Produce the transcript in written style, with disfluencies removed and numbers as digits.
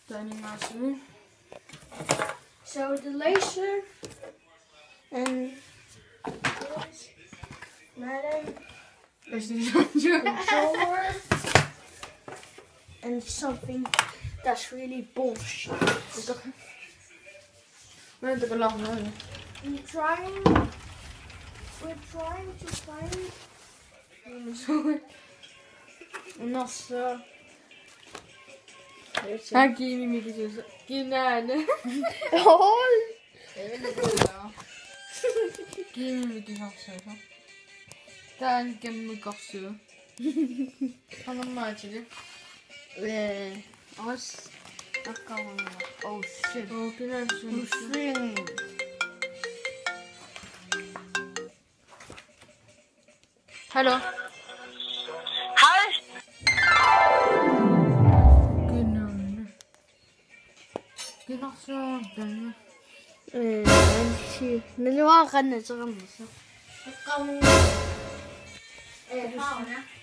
de animatie. Zo, de laser. En... Maar dan... Is die zo? Controller. And something that's really bullshit. We're trying to find and also Här Kimi mycket så. Ginane. Oj! Jag vet inte vad. Kimi mycket så. Dan kan gosse. Han har matchet. Oss. Oh shit. Okay, that's Swing. Hello. Hej. Det er så spændende. Men det var rende så. Havne.